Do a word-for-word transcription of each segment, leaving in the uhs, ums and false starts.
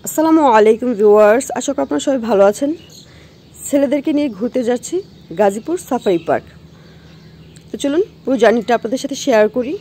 আসসালামু আলাইকুম ভিউয়ার্স, আশা করি আপনারা সবাই ভালো আছেন। ছেলেদেরকে নিয়ে ঘুরতে যাচ্ছি গাজীপুর সাফারি পার্ক। তো চলুন পুরো জার্নিটা আপনাদের সাথে শেয়ার করি।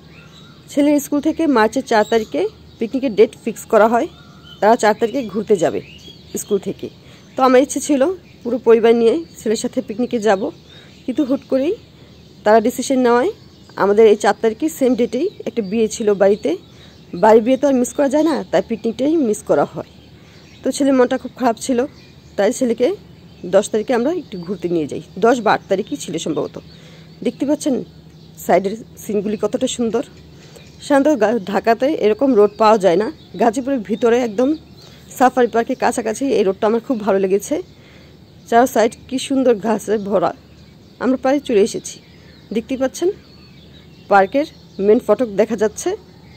ছেলের স্কুল থেকে মার্চের চার তারিখে পিকনিকের ডেট ফিক্স করা হয়। তারা চার তারিখে ঘুরতে যাবে স্কুল থেকে। তো আমার ইচ্ছে ছিল পুরো পরিবার নিয়ে ছেলের সাথে পিকনিকে যাব, কিন্তু হুট করেই তারা ডিসিশন নেওয়ায় আমাদের এই চার তারিখে সেম ডেটেই একটা বিয়ে ছিল বাড়িতে। বাড়ির বিয়ে তো আর মিস করা যায় না, তাই পিকনিকটাই মিস করা হয়। তো ছেলের মনটা খুব খারাপ ছিল, তাই ছেলেকে দশ তারিখে আমরা একটু ঘুরতে নিয়ে যাই। দশ বা আট তারিখই ছিল সম্ভবত। দেখতে পাচ্ছেন সাইডের সিনগুলি কতটা সুন্দর। সাধারণত ঢাকাতে এরকম রোড পাওয়া যায় না, গাজীপুরের ভিতরে একদম সাফারি পার্কের কাছাকাছি এই রোডটা আমার খুব ভালো লেগেছে। চার সাইড কি সুন্দর ঘাসে ভরা। আমরা প্রায় চলে এসেছি। দেখতে পাচ্ছেন পার্কের মেন ফটক দেখা যাচ্ছে।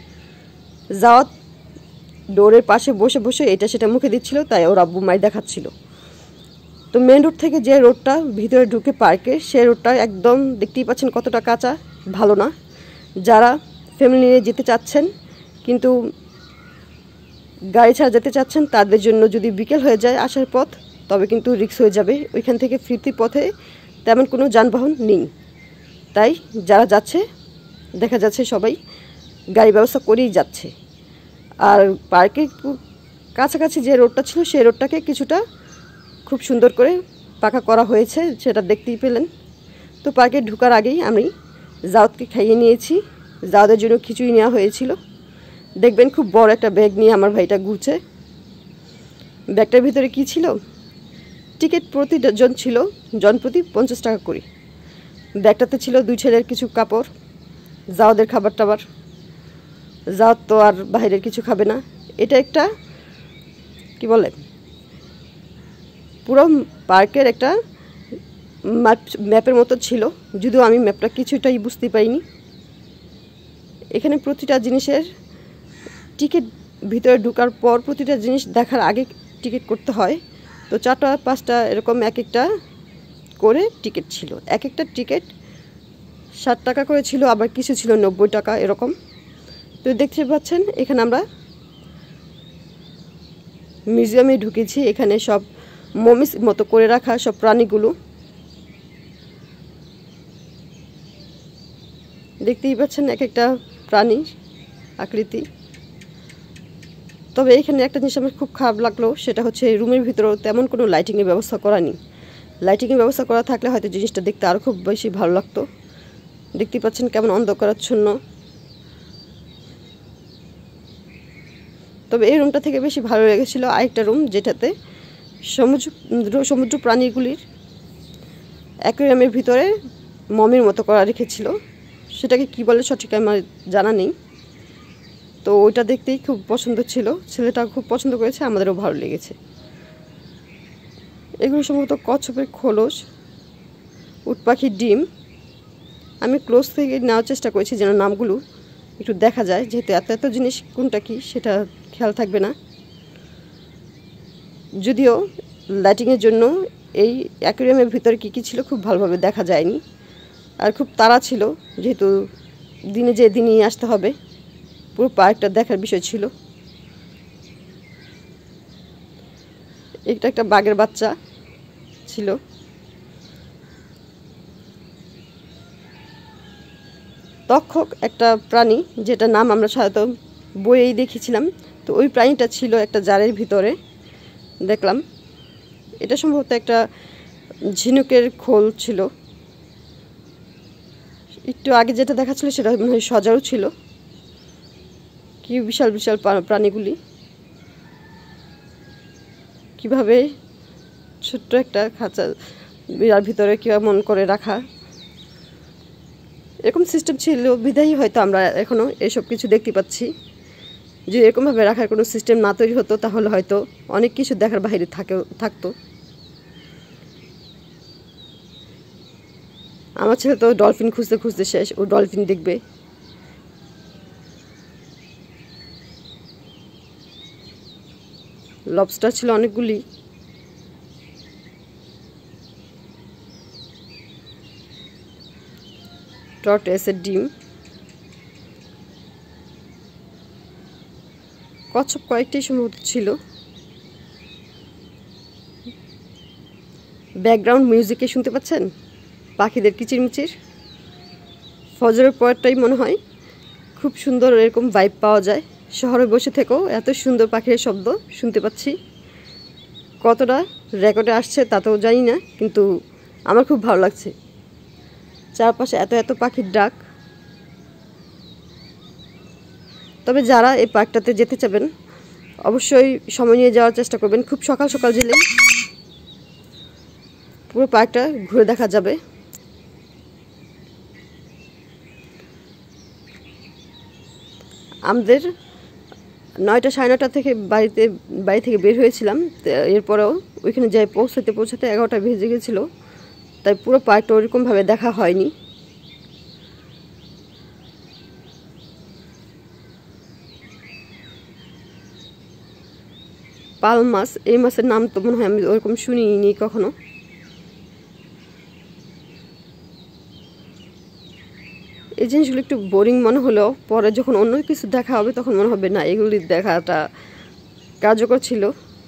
যাওয়াত ডোরের পাশে বসে বসে এটা সেটা মুখে দিচ্ছিল, তাই ওর আব্বু মাই দেখাচ্ছিল। তো মেন রোড থেকে যে রোডটা ভিতরে ঢুকে পার্কে, সে রোডটা একদম দেখতেই পাচ্ছেন কতটা কাঁচা, ভালো না। যারা ফ্যামিলি নিয়ে যেতে চাচ্ছেন কিন্তু গাড়ি ছাড়া যেতে চাচ্ছেন, তাদের জন্য যদি বিকেল হয়ে যায় আসার পথ, তবে কিন্তু রিস্ক হয়ে যাবে। ওইখান থেকে ফিরতি পথে তেমন কোনো যানবাহন নেই, তাই যারা যাচ্ছে দেখা যাচ্ছে সবাই গাড়ি ব্যবস্থা করেই যাচ্ছে। আর পার্কের কাছাকাছি যে রোডটা ছিল সেই রোডটাকে কিছুটা খুব সুন্দর করে পাকা করা হয়েছে, সেটা দেখতেই পেলেন। তো পার্কে ঢোকার আগেই আমি জাওদকে খাইয়ে নিয়েছি। জাওদের জন্য খিচুড়ি নেওয়া হয়েছিল। দেখবেন খুব বড় একটা ব্যাগ নিয়ে আমার ভাইটা ঘুরছে। ব্যাগটার ভিতরে কি ছিল? টিকিট প্রতি জন ছিল জনপ্রতি পঞ্চাশ টাকা করে। ব্যাগটাতে ছিল দুই ছেলের কিছু কাপড়, জাওদের খাবার টাবার। জাওদ তো আর বাইরের কিছু খাবে না। এটা একটা কি বলে, পুরো পার্কের একটা ম্যাপের মতো ছিল, যদিও আমি ম্যাপটা কিছুটাই বুঝতে পারিনি। এখানে প্রতিটা জিনিসের টিকিট ভিতরে ঢোকার পর প্রতিটা জিনিস দেখার আগে টিকিট করতে হয়। তো চারটা পাঁচটা এরকম এক একটা করে টিকিট ছিল। এক একটা টিকিট ষাট টাকা করে ছিল, আবার কিছু ছিল নব্বই টাকা এরকম। তো দেখতে পাচ্ছেন এখানে আমরা মিউজিয়ামে ঢুকেছি। এখানে সব মমিস মতো করে রাখা সব প্রাণীগুলো দেখতেই পাচ্ছেন, এক একটা প্রাণীর আকৃতি। তবে এখানে একটা জিনিস আমার খুব খারাপ লাগলো, সেটা হচ্ছে রুমের ভিতরেও তেমন কোনো লাইটিংয়ের ব্যবস্থা করা নেই। লাইটিংয়ের ব্যবস্থা করা থাকলে হয়তো জিনিসটা দেখতে আরও খুব বেশি ভালো লাগতো। দেখতেই পাচ্ছেন কেমন অন্ধকারাচ্ছন্ন। তবে এই রুমটা থেকে বেশি ভালো লেগেছিল আরেকটা রুম, যেটাতে সমুদ্র সমুদ্র প্রাণীগুলির অ্যাকোয়ারিয়ামের ভিতরে মমির মতো করা রেখেছিল। সেটাকে কি বলে সঠিক আমার জানা নেই। তো ওইটা দেখতেই খুব পছন্দ ছিল, ছেলেটা খুব পছন্দ করেছে, আমাদেরও ভালো লেগেছে। এগুলো সম্ভবত কচ্ছপের খোলস, উট পাখির ডিম। আমি ক্লোজ থেকে নেওয়ার চেষ্টা করেছি যেন নামগুলো একটু দেখা যায়, যেহেতু এত এত জিনিস কোনটা কি সেটা খেয়াল থাকবে না। যদিও লাইটিংয়ের জন্য এই অ্যাকোয়ারিয়ামের ভিতরে কী কী ছিল খুব ভালোভাবে দেখা যায়নি। আর খুব তাড়া ছিল, যেহেতু দিনে যে দিনই আসতে হবে, পুরো পার্কটা দেখার বিষয় ছিল। এটা একটা বাঘের বাচ্চা ছিল। তক্ষক একটা প্রাণী, যেটা নাম আমরা সাধারণত বইয়েই দেখেছিলাম। তো ওই প্রাণীটা ছিল একটা জারের ভিতরে দেখলাম। এটা সম্ভবত একটা ঝিনুকের খোল ছিল। একটু আগে যেটা দেখাচ্ছিল সেটা মনে হয় সজারু ছিল। কি বিশাল বিশাল প্রাণীগুলি কিভাবে ছোট্ট একটা খাঁচা বিড়ার ভিতরে কেমন করে রাখা, এরকম সিস্টেম ছিল বিধায়ী হয়তো আমরা এখনও এসব কিছু দেখতে পাচ্ছি। যদি এরকমভাবে রাখার কোনো সিস্টেম না তৈরি হতো, তাহলে হয়তো অনেক কিছু দেখার বাইরে থাকে থাকতো। আমার ছেলে তো ডলফিন খুঁজতে খুঁজতে শেষ, ও ডলফিন দেখবে। লবস্টার ছিল অনেকগুলি। টর্টয়েসের ডিম, কচ্ছপ কয়েকটাই সম্ভবত ছিল। ব্যাকগ্রাউন্ড মিউজিকে শুনতে পাচ্ছেন পাখিদের কিচিরমিচির। ফজরের পরটাই মনে হয় খুব সুন্দর এরকম ভাইব পাওয়া যায়। শহরে বসে থেকেও এত সুন্দর পাখির শব্দ শুনতে পাচ্ছি। কতটা রেকর্ডে আসছে তা তো জানি না, কিন্তু আমার খুব ভালো লাগছে। চারপাশে এত এত পাখির ডাক। তবে যারা এই পার্কটাতে যেতে চাবেন অবশ্যই সময় নিয়ে যাওয়ার চেষ্টা করবেন। খুব সকাল সকাল গেলে পুরো পার্কটা ঘুরে দেখা যাবে। আমাদের নয়টা সাড়ে নয়টা থেকে বাড়িতে বাড়ি থেকে বের হয়েছিলাম। এরপরেও ওইখানে যাই পৌঁছাতে পৌঁছাতে এগারোটা বেজে গেছিল, তাই পুরো পার্কটা ওরকমভাবে দেখা হয়নি। পাল মাছ, এই মাছের নাম তো মনে হয় আমি ওরকম শুনিনি কখনো। এই জিনিসগুলো একটু বোরিং মনে হলেও পরে যখন অন্য কিছু দেখা হবে তখন মনে হবে না এগুলি দেখাটা কার্যকর ছিল।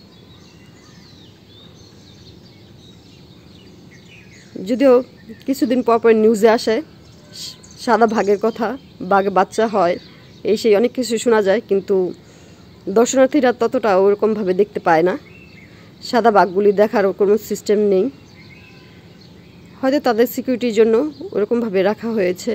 যদিও কিছুদিন পর পর নিউজে আসে সাদা বাঘের কথা, বাঘে বাচ্চা হয়, এই সেই অনেক কিছু শোনা যায়, কিন্তু দর্শনার্থীরা ততটা ওরকমভাবে দেখতে পায় না। সাদা বাঘগুলি দেখার কোনো সিস্টেম নেই, হয়তো তাদের সিকিউরিটির জন্য ওরকমভাবে রাখা হয়েছে।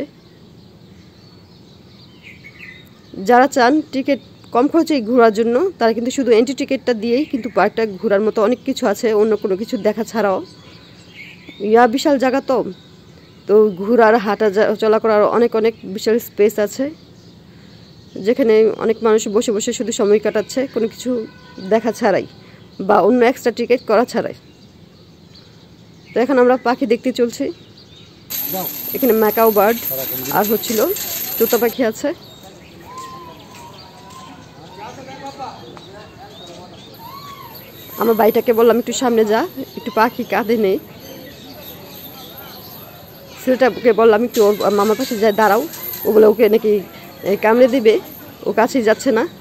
যারা চান টিকিট কম খরচে ঘোরার জন্য তারা কিন্তু শুধু এন্ট্রি টিকিটটা দিয়েই কিন্তু পার্কটা ঘোরার মতো অনেক কিছু আছে, অন্য কোনো কিছু দেখা ছাড়াও। ইয়া বিশাল জায়গা তো তো ঘোরার হাঁটা চলা করার অনেক অনেক বিশাল স্পেস আছে, যেখানে অনেক মানুষ বসে বসে শুধু সময় কাটাচ্ছে কোনো কিছু দেখা ছাড়াই বা অন্য এক্সট্রা টিকিট করা ছাড়াই। তো এখন আমরা পাখি দেখতে চলছি। এখানে ম্যাকাও বার্ড আর হচ্ছিল তোতা পাখি আছে। আমার ভাইটাকে বললাম একটু সামনে যা, একটু পাখি কাঁধে নেই। ছেলেটাকে বললাম একটু ওর মামার পাশে যায় দাঁড়াও, ওগুলো ওকে নাকি কামড়ে দিবে, ও কাছেই যাচ্ছে না।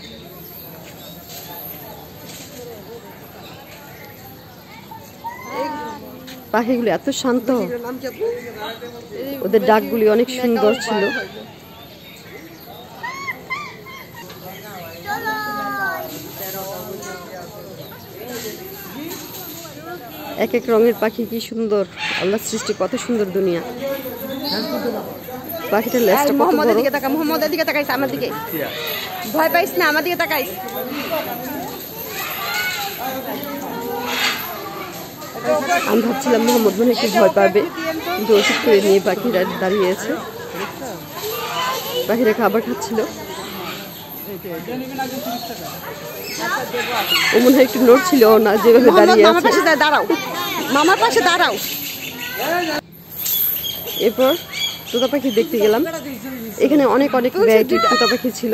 পাখিগুলি এত শান্ত, ওদের ডাকগুলি অনেক সুন্দর ছিল। এক এক রঙের পাখি, কি সুন্দর আল্লাহর সৃষ্টি, কত সুন্দর দুনিয়া। পাখিটার লেজটা কত বড়। দিকে তাকা, মোহাম্মদের দিকে তাকাইস, আমার দিকে ভয় পাইস না, আমার দিকে তাকাইস। আমি ভাবছিলাম মোহাম্মদ মনে একটু ভয় পাবে, কিন্তু ওষুধ করে নিয়ে পাখিরা দাঁড়িয়েছে। পাখিরা খাবার খাচ্ছিল, ও মনে হয় একটু নড়ছিল না যেভাবে দাঁড়িয়ে আছে। দাঁড়াও, মামার পাশে দাঁড়াও। এরপর তোতা পাখি দেখতে গেলাম। এখানে অনেক অনেক ভ্যারাইটির তোতা পাখি ছিল।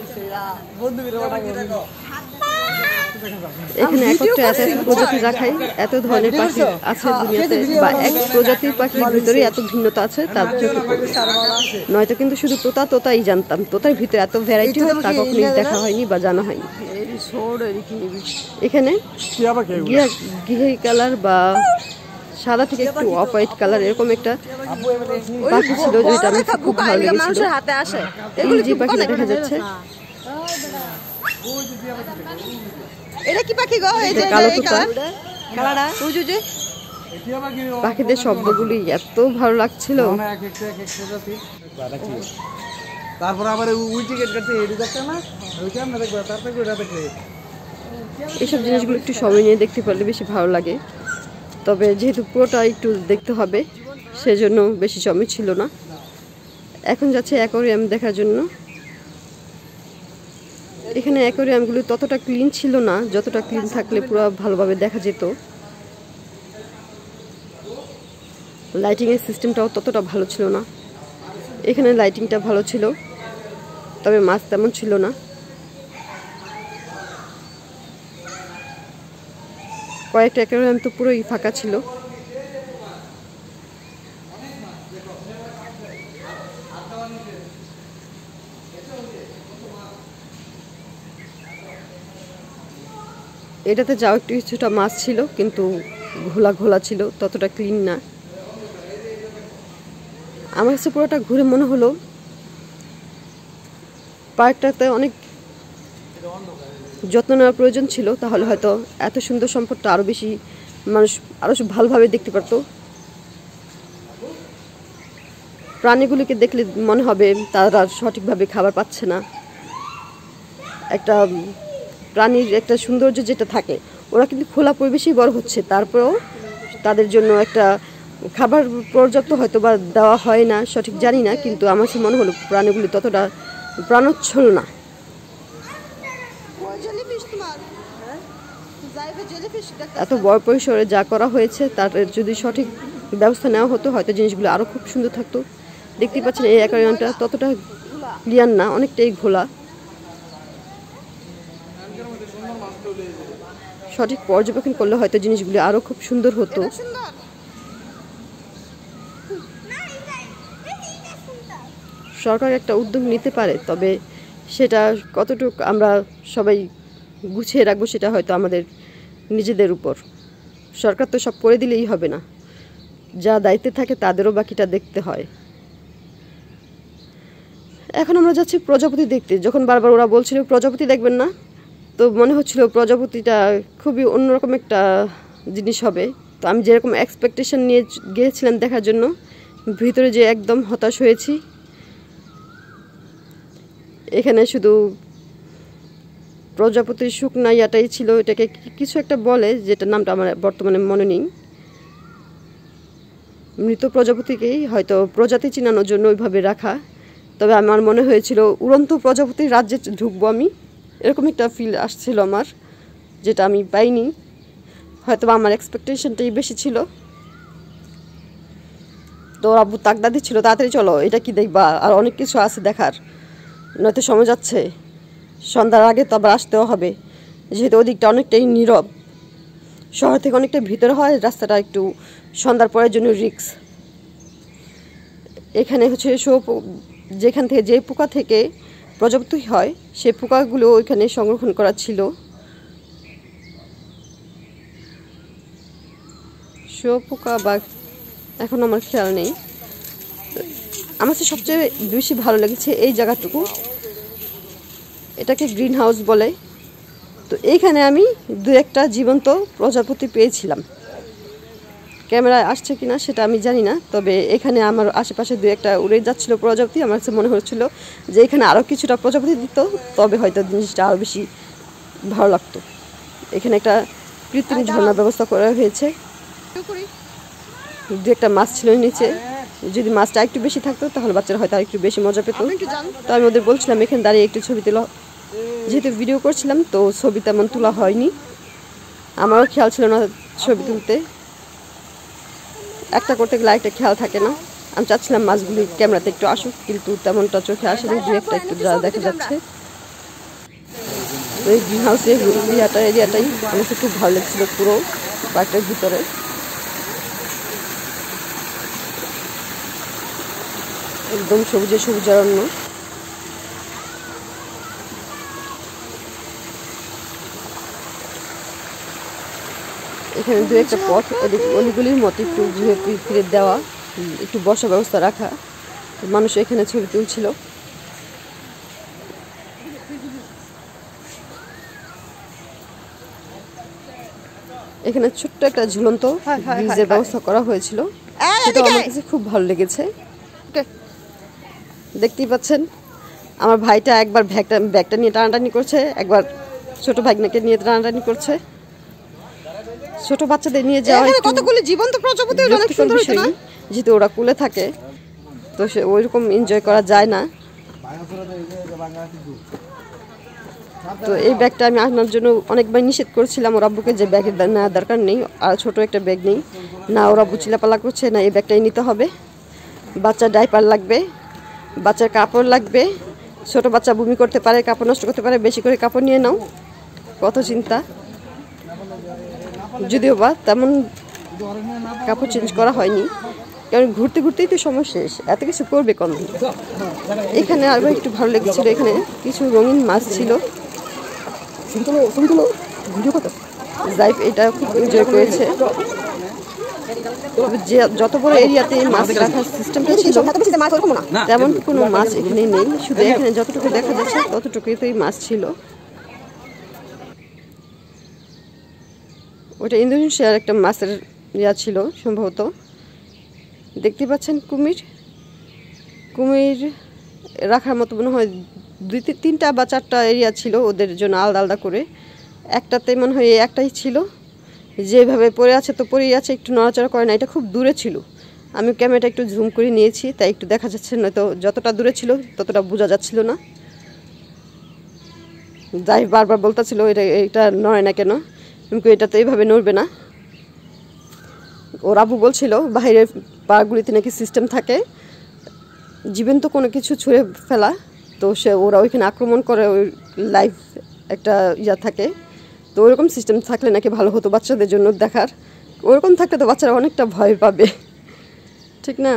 এখানে একত্রে এত এত প্রজাতি রাখাই, এত ধরনের পাখি আছে দুনিয়াতে, বা এক প্রজাতির পাখির ভিতরে এত ভিন্নতা আছে তার চোখে পড়বে। নয়তো কিন্তু শুধু তোতা তোতাই জানতাম, তোতার ভিতরে এত ভ্যারাইটি হয় তা কখনোই দেখা হয়নি বা জানা হয়নি। এখানে ঘিয়ে কালার বা সাদা থেকে একটু অফ হোয়াইট কালার এরকম একটা পাখি ছিল, যেটা আমার খুব ভালো লেগেছিল। এই যে পাখিটা দেখা যাচ্ছে এটা কি পাখি গো? এই যে কালো তোতা। কালারটা বুঝুজি। পাখিদের শব্দগুলি এত ভালো লাগছিল। তারপর আবার ওই টিকিট কাটতে এডি দেখতে না, ওইটা আমরা দেখব, তারপর ওইটা দেখবে। এইসব জিনিসগুলো একটু সময় নিয়ে দেখতে পারলে বেশি ভালো লাগে। তবে যেহেতু পুরোটা একটু দেখতে হবে সেজন্য বেশি সময় ছিল না। এখন যাচ্ছে অ্যাকোয়ারিয়াম দেখার জন্য। এখানে অ্যাকোয়ারিয়ামগুলো ততটা ক্লিন ছিল না, যতটা ক্লিন থাকলে পুরো ভালোভাবে দেখা যেত। লাইটিংয়ের সিস্টেমটাও ততটা ভালো ছিল না। এখানে লাইটিংটা ভালো ছিল, তবে মাছ তেমন ছিল না। কয়েকটা অ্যাকোয়ারিয়াম তো পুরোই ফাঁকা ছিল। এটাতে যাও একটু কিছুটা মাছ ছিল, কিন্তু ঘোলা ঘোলা ছিল, ততটা ক্লিন না। আমার কাছে পুরোটা ঘুরে মনে হলো পার্কটাতে অনেক যত্ন নেওয়ার প্রয়োজন ছিল, তাহলে হয়তো এত সুন্দর সম্পদটা আরও বেশি মানুষ আরও ভালোভাবে দেখতে পারতো। প্রাণীগুলিকে দেখলে মনে হবে তারা সঠিকভাবে খাবার পাচ্ছে না। একটা প্রাণীর একটা সৌন্দর্য যেটা থাকে, ওরা কিন্তু খোলা পরিবেশেই বড় হচ্ছে, তারপরেও তাদের জন্য একটা খাবার পর্যাপ্ত হয়তো বা দেওয়া হয় না, সঠিক জানি না, কিন্তু আমার কাছে মনে হলো প্রাণীগুলি ততটা প্রাণোচ্ছল না। এত বড় পরিসরে যা করা হয়েছে তার যদি সঠিক ব্যবস্থা নেওয়া হতো হয়তো জিনিসগুলো আরও খুব সুন্দর থাকতো। দেখতে পাচ্ছেন এই অ্যাকোয়ারিয়ামটা ততটা ক্লিয়ার না, অনেকটাই ঘোলা। সঠিক পর্যবেক্ষণ করলে হয়তো জিনিসগুলো আরও খুব সুন্দর হতো। সরকার একটা উদ্যোগ নিতে পারে, তবে সেটা কতটুকু আমরা সবাই গুছিয়ে রাখবো সেটা হয়তো আমাদের নিজেদের উপর। সরকার তো সব করে দিলেই হবে না, যা দায়িত্বে থাকে তাদেরও বাকিটা দেখতে হয়। এখন আমরা যাচ্ছি প্রজাপতি দেখতে। যখন বারবার ওরা বলছিল প্রজাপতি দেখবেন না, তো মনে হচ্ছিল প্রজাপতিটা খুবই অন্যরকম একটা জিনিস হবে। তো আমি যেরকম এক্সপেকটেশন নিয়ে গিয়েছিলাম দেখার জন্য, ভিতরে যে একদম হতাশ হয়েছি। এখানে শুধু প্রজাপতির শুকনা ইয়াটাই ছিল, এটাকে কিছু একটা বলে, যেটা নামটা আমার বর্তমানে মনে নেই। মৃত প্রজাপতিকেই হয়তো প্রজাতি চিনানোর জন্য ওইভাবে রাখা। তবে আমার মনে হয়েছিল উড়ন্ত প্রজাপতির রাজ্যে ঢুকবো আমি, এরকম একটা ফিল আসছিল আমার, যেটা আমি পাইনি। হয়তো আমার এক্সপেকটেশনটাই বেশি ছিল। তো আব্বু তাকদা দিচ্ছিল তাড়াতাড়ি চলো, এটা কি দেখবা, আর অনেক কিছু আছে দেখার, নয়তো সময় যাচ্ছে, সন্ধ্যার আগে তো আবার আসতেও হবে, যেহেতু ওদিকটা অনেকটাই নীরব, শহর থেকে অনেকটা ভিতরে হয় রাস্তাটা, একটু সন্ধ্যার পরের জন্য রিস্ক। এখানে হচ্ছে সব যেখান থেকে যে পোকা থেকে প্রজাপতি হয় সেই পোকাগুলো ওইখানে সংরক্ষণ করা ছিল। শো পোকা বা এখন আমার খেয়াল নেই। আমার কাছে সবচেয়ে বেশি ভালো লেগেছে এই জায়গাটুকু, এটাকে গ্রিন হাউস বলে। তো এইখানে আমি দু একটা জীবন্ত প্রজাপতি পেয়েছিলাম, ক্যামেরায় আসছে কিনা সেটা আমি জানি না, তবে এখানে আমার আশেপাশে দু একটা উড়ে যাচ্ছিল প্রজাপতি। আমার কাছে মনে হচ্ছিল যে এখানে আরও কিছুটা প্রজাপতি দিত, তবে হয়তো জিনিসটা আরও বেশি ভালো লাগতো। এখানে একটা কৃত্রিম ঝর্ণার ব্যবস্থা করা হয়েছে, দু একটা মাছ ছিল নিচে, যদি মাছটা একটু বেশি থাকতো তাহলে বাচ্চারা হয়তো আর একটু বেশি মজা পেত। তো আমি ওদের বলছিলাম এখানে দাঁড়িয়ে একটু ছবি তোলা, যেহেতু ভিডিও করছিলাম তো ছবি তেমন তোলা হয়নি, আমারও খেয়াল ছিল না ছবি তুলতে, একটা করতে গেলে একটা খেয়াল থাকে না। আমি চাচ্ছিলাম মাছগুলি ক্যামেরাতে একটু আসুক, কিন্তু তেমনটা চোখে আসেনি, দু একটা একটু যা দেখা যাচ্ছে। তো এই গ্রিন হাউসের এরিয়াটা এরিয়াটাই আমার কাছে খুব ভালো লাগছিল, পুরো পার্কের ভিতরে। একদম সবুজে সবুজ অরণ্য। এখানে দু একটা পথ অলিগুলির মতো একটু ঘুরে ফিরে দেওয়া, একটু বসার ব্যবস্থা রাখা, মানুষ এখানে ছবি তুলছিল। এখানে ছোট্ট একটা ঝুলন্ত ব্রিজের ব্যবস্থা করা হয়েছিল, সেটা আমার কাছে খুব ভালো লেগেছে। দেখতেই পাচ্ছেন আমার ভাইটা একবার ব্যাগটা ব্যাগটা নিয়ে টানাটানি করছে, একবার ছোট ভাগ্নাকে নিয়ে টানাটানি করছে। ছোট বাচ্চাদের নিয়ে যাওয়া কতগুলো জীবন্ত প্রজাপতি, অনেক সুন্দর হয়েছে না, যেহেতু ওরা কুলে থাকে তো সে ওইরকম এনজয় করা যায় না। তো এই ব্যাগটা আমি আনার জন্য অনেকবার নিষেধ করেছিলাম ওর আব্বুকে, যে ব্যাগের নেওয়ার দরকার নেই, আর ছোট একটা ব্যাগ নেই না, ওর আব্বু চিলাপালা করছে না, এই ব্যাগটাই নিতে হবে। বাচ্চার ডাইপার লাগবে, বাচ্চার কাপড় লাগবে, ছোট বাচ্চা বমি করতে পারে, কাপড় নষ্ট করতে পারে, বেশি করে কাপড় নিয়ে নাও। কত চিন্তা, যদিও বা তেমন কাপড় চেঞ্জ করা হয়নি, কারণ ঘুরতে ঘুরতেই তো সময় শেষ, এত কিছু করবে কম। এখানে আরও একটু ভালো লেগেছিল, এখানে কিছু রঙিন মাছ ছিল। ভিডিও কত জাইফ এটা খুব এনজয় করেছে। যে যত বড় এরিয়াতে মাছ রাখার সিস্টেমটা ছিল তেমন কোনো মাছ এখানে নেই, শুধু এখানে যতটুকু দেখা যাচ্ছে ততটুকুই মাছ ছিল। ওটা ইন্দোনেশিয়ার একটা মাছের ইয়া ছিল সম্ভবত। দেখতে পাচ্ছেন কুমির, কুমির রাখার মতো মনে হয় দুই তিনটা বা চারটা এরিয়া ছিল ওদের জন্য আলাদা আলাদা করে। একটাতে মনে হয় একটাই ছিল, যেভাবে পড়ে আছে তো পড়েই আছে, একটু নড়াচড়া করে না। এটা খুব দূরে ছিল, আমি ক্যামেরাটা একটু জুম করে নিয়েছি তাই একটু দেখা যাচ্ছে, নয়তো যতটা দূরে ছিল ততটা বোঝা যাচ্ছিল না। যাই বারবার বলতেছিল এটা এটা নড়ে না কেন, কিন্তু এটা তো এইভাবে নড়বে না। ওর আবু বলছিল বাইরের পার্কগুলিতে নাকি সিস্টেম থাকে জীবন্ত কোনো কিছু ছুঁড়ে ফেলা, তো সে ওরা ওইখানে আক্রমণ করে, ওই লাইভ একটা ইয়া থাকে, তো ওরকম সিস্টেম থাকলে নাকি ভালো হতো বাচ্চাদের জন্য দেখার। ওরকম থাকলে তো বাচ্চারা অনেকটা ভয় পাবে, ঠিক না?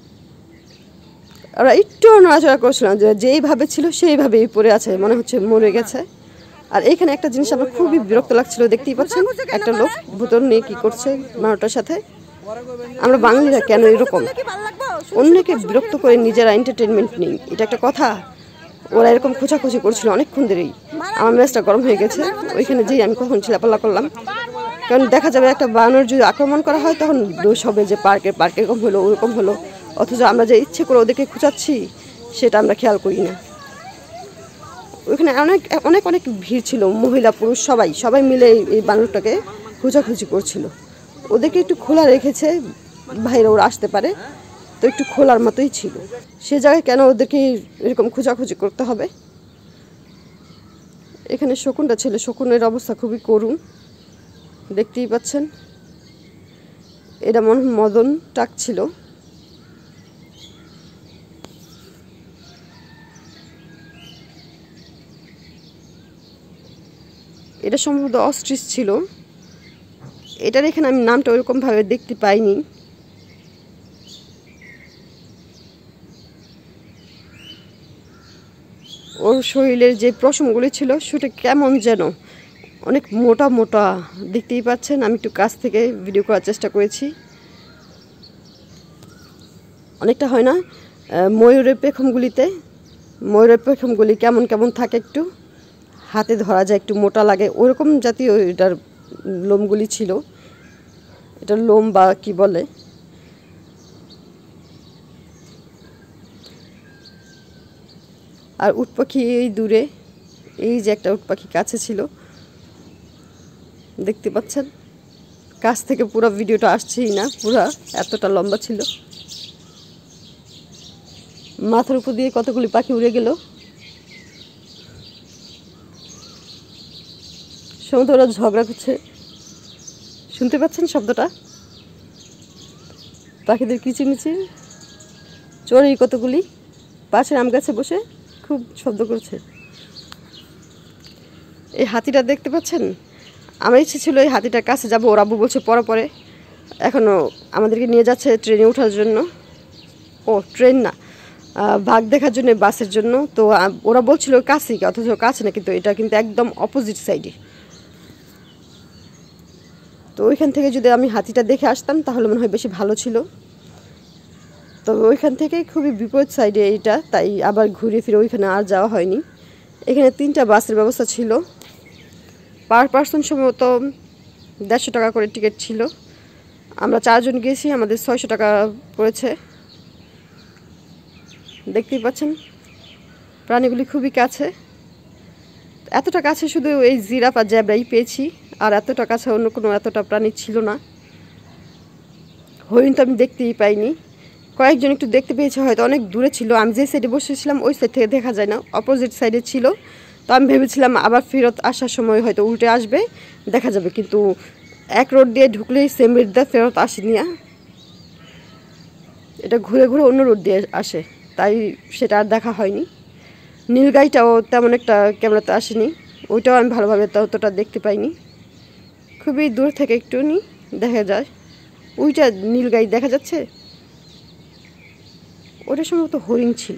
ওরা একটু নড়াচড়া করছিল না, যেইভাবে ছিল সেইভাবেই পড়ে আছে, মনে হচ্ছে মরে গেছে। আর এইখানে একটা জিনিস আমার খুবই বিরক্ত লাগছিল, দেখতেই পাচ্ছেন একটা লোক বোতল নিয়ে কি করছে মানুষটার সাথে। আমরা বাঙালিরা কেন এরকম অন্যকে বিরক্ত করে নিজেরা এন্টারটেনমেন্ট নেই, এটা একটা কথা? ওরা এরকম খোঁচাখুচি করছিল অনেকক্ষণ ধরেই, আমার মেজাজটা গরম হয়ে গেছে। ওইখানে যেই আমি কখন ছিলাপাল্লা করলাম, কারণ দেখা যাবে একটা বানর যদি আক্রমণ করা হয় তখন দোষ হবে যে পার্কে পার্কে এরকম হলো ওরকম হলো, অথচ আমরা যে ইচ্ছে করে ওদেরকে খোঁচাচ্ছি সেটা আমরা খেয়াল করি না। ওইখানে অনেক অনেক অনেক ভিড় ছিল, মহিলা পুরুষ সবাই সবাই মিলে এই বানরটাকে খোঁচাখুচি করছিল। ওদেরকে একটু খোলা রেখেছে, বাইরে ওরা আসতে পারে, তো একটু খোলার মতোই ছিল। সে জায়গায় কেন ওদেরকে এরকম খোঁজাখুঁজি করতে হবে? এখানে শকুনটা ছিল, শকুনের অবস্থা খুবই করুণ, দেখতেই পাচ্ছেন। এটা মনে হয় মদন টাক ছিল। এটা সম্ভবত অস্ট্রিচ ছিল। এটার এখানে আমি নামটা ওইরকমভাবে দেখতে পাইনি। ওর শরীরের যে পশমগুলি ছিল সেটা কেমন যেন অনেক মোটা মোটা, দেখতেই পাচ্ছেন। আমি একটু কাছ থেকে ভিডিও করার চেষ্টা করেছি। অনেকটা হয় না ময়ূরের পেখমগুলিতে, ময়ূরের পেখমগুলি কেমন কেমন থাকে, একটু হাতে ধরা যায়, একটু মোটা লাগে, ওরকম জাতীয় এটার লোমগুলি ছিল। এটার লোম বা কি বলে, আর উট পাখি এই দূরে, এই যে একটা উট পাখি কাছে ছিল, দেখতে পাচ্ছেন। কাছ থেকে পুরো ভিডিওটা আসছেই না, পুরা এতটা লম্বা ছিল। মাথার উপর দিয়ে কতগুলি পাখি উড়ে গেল। সম্ভবত ওরা ঝগড়া করছে, শুনতে পাচ্ছেন শব্দটা, পাখিদের কিচিরমিচির। চড়ুই কতগুলি পাশের আম গাছে বসে খুব শব্দ করছে। এই হাতিটা দেখতে পাচ্ছেন, আমার ইচ্ছে ছিল এই হাতিটার কাছে যাবো, ওর আব্বু বলছে পরে পরে, এখনও আমাদেরকে নিয়ে যাচ্ছে ট্রেনে ওঠার জন্য। ও ট্রেন না, বাঘ দেখার জন্য, বাসের জন্য। তো ওরা বলছিল কাছেই, অথচ কাছে না, কিন্তু এটা কিন্তু একদম অপোজিট সাইডে। তো ওইখান থেকে যদি আমি হাতিটা দেখে আসতাম তাহলে মনে হয় বেশি ভালো ছিল। তবে ওইখান থেকে খুবই বিপরীত সাইডে এইটা, তাই আবার ঘুরে ফিরে ওইখানে আর যাওয়া হয়নি। এখানে তিনটা বাসের ব্যবস্থা ছিল, পার পার্সন সম্ভবত দেড়শো টাকা করে টিকিট ছিল। আমরা চারজন গিয়েছি, আমাদের ছয়শো টাকা পড়েছে। দেখতেই পাচ্ছেন প্রাণীগুলি খুবই কাছে, এতটা কাছে শুধু এই জিরাফ আর জ্যাবরাই পেয়েছি, আর এতটা কাছে অন্য কোনো এতটা প্রাণী ছিল না। হরিণ তো আমি দেখতেই পাইনি, কয়েকজন একটু দেখতে পেয়েছে, হয়তো অনেক দূরে ছিল। আমি যে সাইডে বসেছিলাম ওই সাইড থেকে দেখা যায় না, অপোজিট সাইডে ছিল। তো আমি ভেবেছিলাম আবার ফেরত আসার সময় হয়তো উল্টে আসবে, দেখা যাবে, কিন্তু এক রোড দিয়ে ঢুকলেই সেম রোড দিয়ে ফেরত আসেনি। এটা ঘুরে ঘুরে অন্য রোড দিয়ে আসে, তাই সেটা আর দেখা হয়নি। নীলগাইটাও তেমন একটা ক্যামেরাতে আসেনি, ওইটাও আমি ভালোভাবে ততটা দেখতে পাইনি। খুবই দূর থেকে একটু নি দেখা যায়, ওইটা নীলগাই দেখা যাচ্ছে, ওটা সম্ভবত হরিণ ছিল।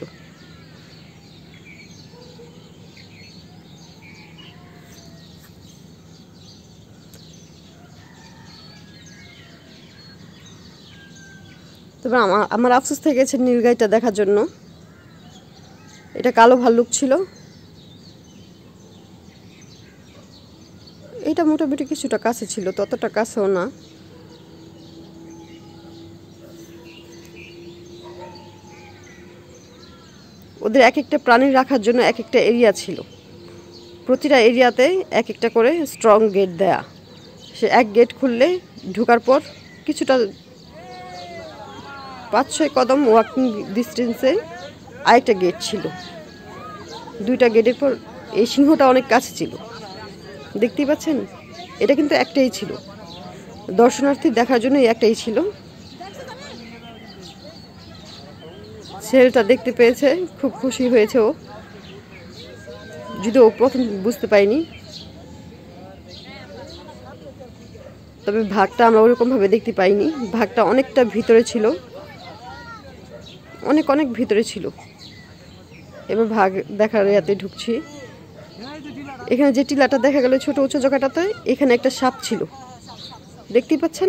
তবে আমার আমার আফসোস থেকে গেছে নীলগাইটা দেখার জন্য। এটা কালো ভাল্লুক ছিল। এটা মোটামুটি কিছুটা কাছে ছিল, ততটা কাছেও না। ওদের এক একটা প্রাণী রাখার জন্য এক একটা এরিয়া ছিল। প্রতিটা এরিয়াতে এক একটা করে স্ট্রং গেট দেয়া। সে এক গেট খুললে ঢোকার পর কিছুটা পাঁচ ছয় কদম ওয়াকিং ডিস্টেন্সে আরেকটা গেট ছিল। দুইটা গেটের পর এই সিংহটা অনেক কাছে ছিল, দেখতেই পাচ্ছেন। এটা কিন্তু একটাই ছিল, দর্শনার্থী দেখার জন্য একটাই ছিল। ছেলেটা দেখতে পেয়েছে, খুব খুশি হয়েছে ও, যদিও প্রথম বুঝতে পারিনি। তবে ভাগটা আমরা ওরকমভাবে দেখতে পাইনি, ভাগটা অনেকটা ভিতরে ছিল, অনেক অনেক ভিতরে ছিল। এবার ভাগ দেখার ইয়াতে ঢুকছি। এখানে যে টিলাটা দেখা গেল ছোট উঁচু জায়গাটাতে, এখানে একটা সাপ ছিল, দেখতেই পাচ্ছেন।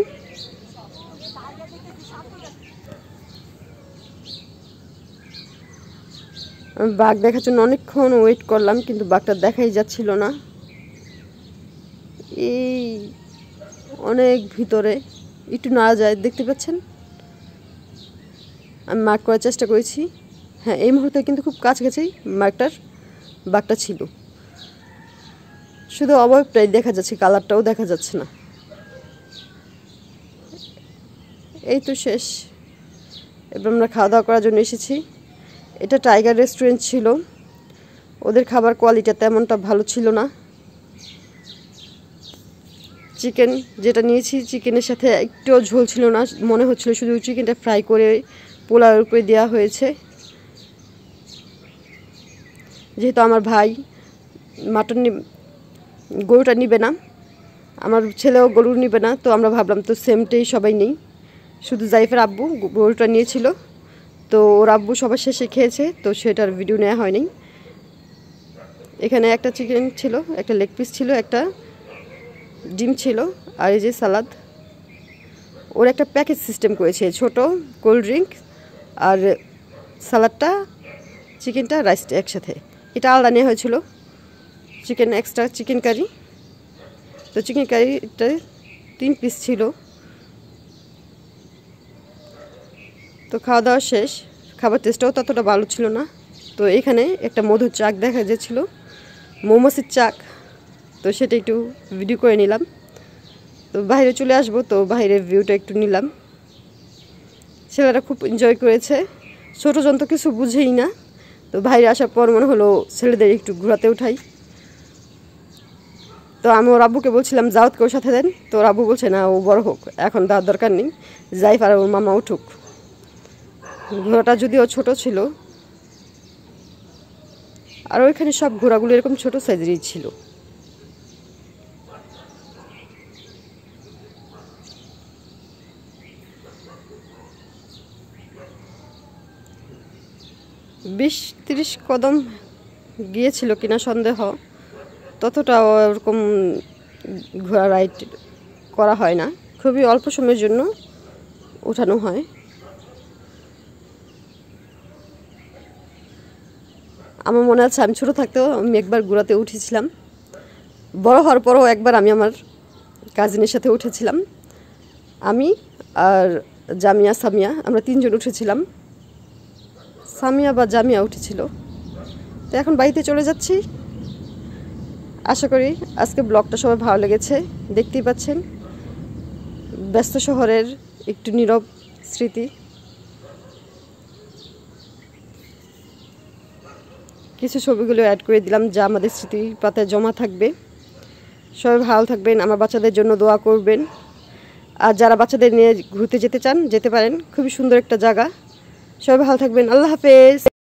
আমি বাঘ দেখার জন্য অনেকক্ষণ ওয়েট করলাম, কিন্তু বাঘটা দেখাই যাচ্ছিল না। এই অনেক ভিতরে, একটু না যায়, দেখতে পাচ্ছেন। আমি মার্ক করার চেষ্টা করেছি। হ্যাঁ, এই মুহূর্তে কিন্তু খুব কাছাকাছি মার্কটার বাঘটা ছিল, শুধু অবয়বটাই দেখা যাচ্ছে, কালারটাও দেখা যাচ্ছে না। এই তো শেষ। এবার আমরা খাওয়া দাওয়া করার জন্য এসেছি। এটা টাইগার রেস্টুরেন্ট ছিল। ওদের খাবার কোয়ালিটি তেমনটা ভালো ছিল না। চিকেন যেটা নিয়েছি, চিকেনের সাথে একটুও ঝোল ছিল না, মনে হচ্ছিল শুধু চিকেনটা ফ্রাই করে পোলাওয়ের উপরে দেওয়া হয়েছে। যেহেতু আমার ভাই মাটন গরুটা নিবে না, আমার ছেলেও গরু নিবে না, তো আমরা ভাবলাম তো সেমটাই সবাই নেই। শুধু জাইফের আব্বু গরুটা নিয়েছিল, তো ওর আব্বু সবার শেষে খেয়েছে, তো সেটার ভিডিও নেওয়া হয়নি। এখানে একটা চিকেন ছিল, একটা লেগ পিস ছিল, একটা ডিম ছিল, আর এই যে সালাদ। ওর একটা প্যাকেজ সিস্টেম করেছে, ছোট কোল্ড ড্রিঙ্ক আর সালাদটা, চিকেনটা, রাইসটা একসাথে। এটা আলাদা নেওয়া হয়েছিল, চিকেন এক্সট্রা চিকেন কারি। তো চিকেন কারিটা তিন পিস ছিল। তো খাওয়া দাওয়া শেষ, খাবার টেস্টটাও ততটা ভালো ছিল না। তো এখানে একটা মধুর চাক দেখা যাচ্ছিল, মৌমাছির চাক, তো সেটা একটু ভিডিও করে নিলাম। তো বাইরে চলে আসবো, তো বাইরের ভিউটা একটু নিলাম। ছেলেরা খুব এনজয় করেছে, ছোটো জন তো কিছু বুঝেই না। তো বাইরে আসার পর মনে হলো ছেলেদের একটু ঘোরাতে উঠাই। তো আমি ওর আব্বুকে বলছিলাম জাওয়াতকে ওর সাথে দেন, তো ওর আব্বু বলছে না, ও বড় হোক, এখন দেওয়ার দরকার নেই, জাইফ আর ওর মামা উঠুক। ঘোড়াটা যদিও ছোট ছিল, আর ওইখানে সব ঘোড়াগুলো এরকম ছোট সাইজেরই ছিল। বিশ তিরিশ কদম গিয়েছিল কিনা সন্দেহ, ততটা ওরকম ঘোড়া রাইড করা হয় না, খুবই অল্প সময়ের জন্য উঠানো হয়। আমার মনে আছে আমি ছোটো থাকতেও আমি একবার ঘোড়াতে উঠেছিলাম, বড় হওয়ার পরও একবার আমি আমার কাজিনের সাথে উঠেছিলাম। আমি আর জামিয়া সামিয়া, আমরা তিনজন উঠেছিলাম। সামিয়া বা জামিয়া উঠেছিল। তো এখন বাড়িতে চলে যাচ্ছি। আশা করি আজকে ব্লগটা সবাই ভালো লেগেছে। দেখতেই পাচ্ছেন ব্যস্ত শহরের একটু নীরব স্মৃতি। কিছু ছবিগুলো অ্যাড করে দিলাম, যা আমাদের স্মৃতির পাতায় জমা থাকবে। সবাই ভালো থাকবেন, আমার বাচ্চাদের জন্য দোয়া করবেন। আর যারা বাচ্চাদের নিয়ে ঘুরতে যেতে চান যেতে পারেন, খুবই সুন্দর একটা জায়গা। সবাই ভালো থাকবেন, আল্লাহ হাফেজ।